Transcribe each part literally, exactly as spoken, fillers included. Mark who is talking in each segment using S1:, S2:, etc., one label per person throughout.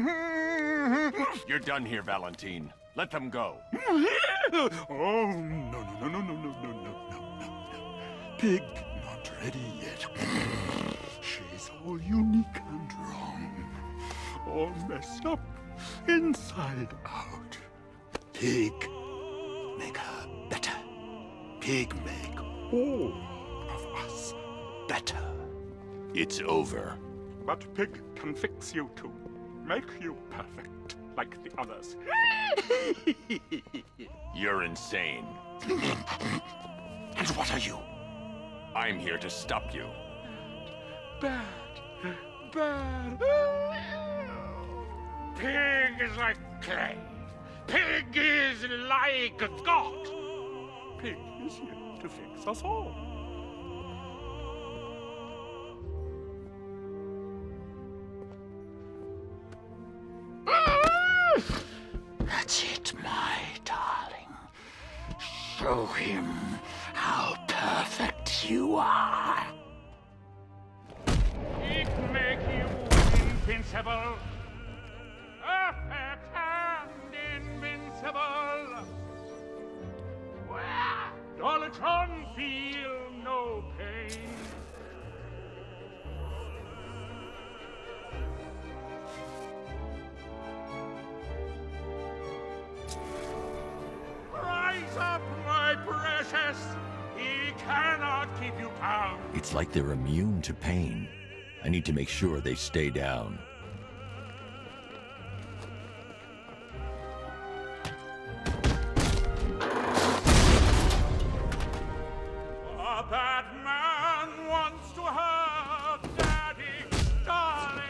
S1: You're done here, Valentine. Let them go.
S2: Oh, no, no, no, no, no, no, no, no, no, no, no. Pig not ready yet. She's all unique and wrong. All messed up, inside out. Pig, make her better. Pig, make all of us better.
S1: It's over.
S2: But Pig can fix you too. Make you perfect, like the others.
S1: You're insane.
S2: And what are you?
S1: I'm here to stop you.
S2: Bad. Bad. Pig is like clay. Pig is like God. Pig is here to fix us all. That's it, my darling. Show him how perfect you are. It make you invincible. Perfect and invincible. Dolatron feel no pain. Rise up, my precious. He cannot keep you down.
S1: It's like they're immune to pain. I need to make sure they stay down.
S2: A bad man wants to hurt Daddy, darling.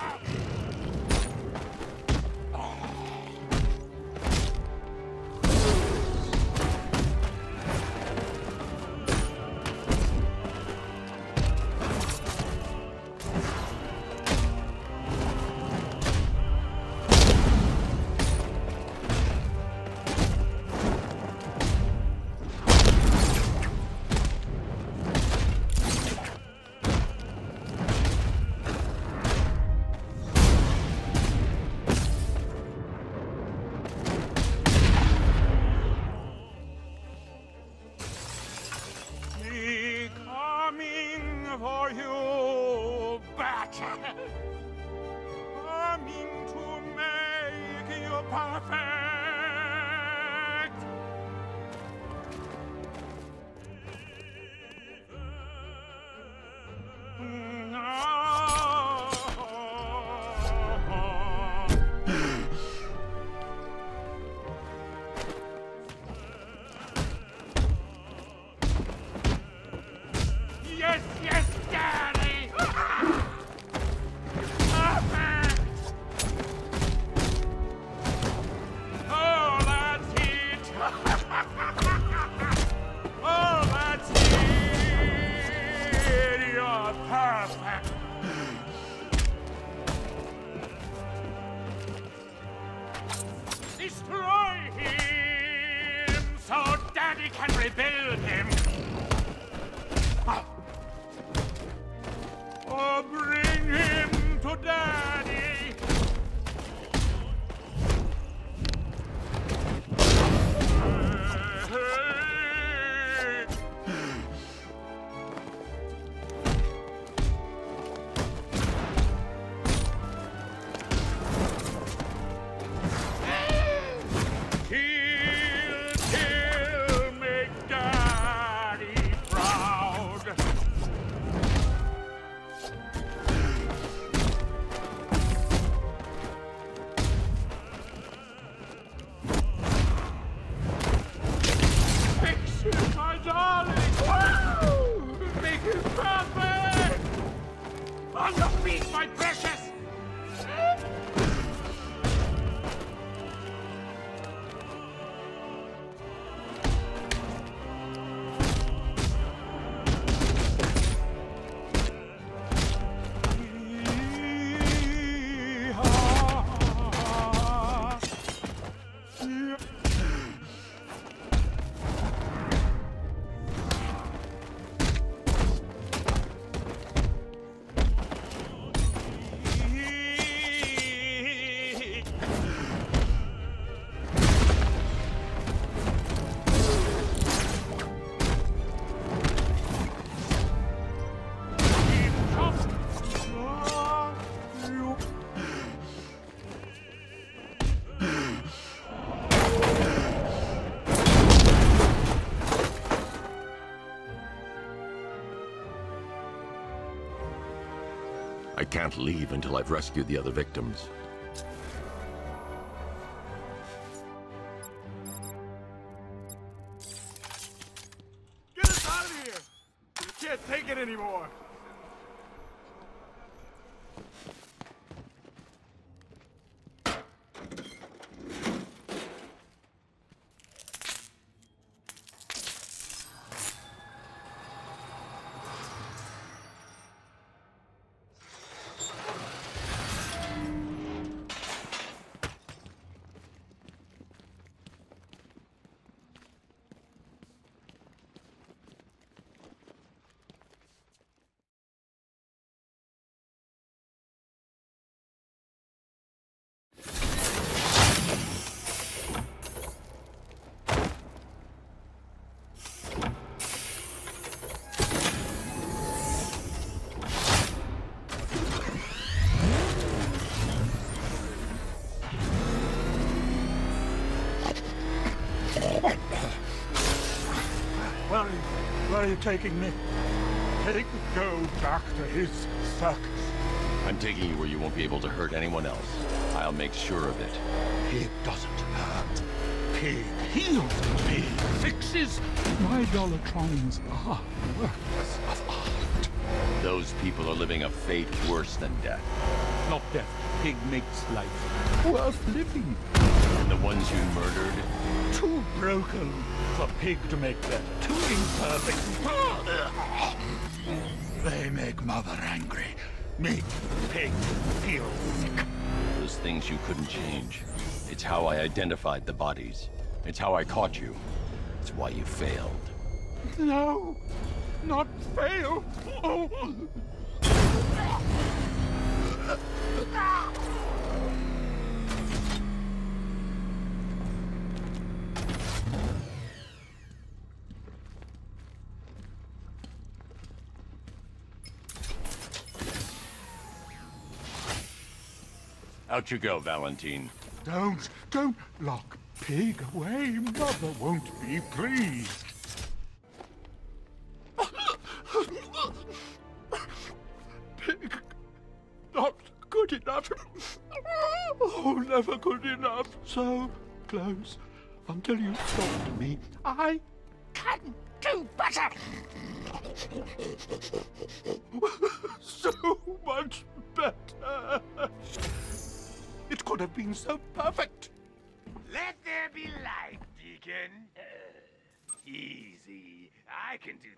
S2: For you, better. Coming to make you perfect. Yes, yes, Daddy! Perfect! Oh, that's it! Oh, that's it! You're perfect! Destroy him so Daddy can rebuild him! Oh, bring him to Daddy! Kill, kill, make Daddy proud! Fix it, my darling! Woo! Make it perfect! On your feet, my precious!
S1: can't leave until I've rescued the other victims.
S2: Get us out of here! We can't take it anymore! Where are you, where are you taking me? Pig, go back to his circus.
S1: I'm taking you where you won't be able to hurt anyone else. I'll make sure of it.
S2: Pig doesn't hurt. Pig heals. Pig fixes. My Dolatrons are works of art.
S1: Those people are living a fate worse than death.
S2: Not death. Pig makes life worth living.
S1: And the ones you murdered?
S2: Too broken for Pig to make better. Too imperfect. They make Mother angry. Make Pig feel sick.
S1: Those things you couldn't change. It's how I identified the bodies. It's how I caught you. It's why you failed.
S2: No, not fail. Oh.
S1: Out you go, Valentine.
S2: Don't, don't lock Pig away. Mother won't be pleased. Pig, not good enough. Oh, never good enough. So close until you stopped me. I can do better. So much better. It could have been so perfect.
S3: Let there be light, Deacon. Uh, easy. I can do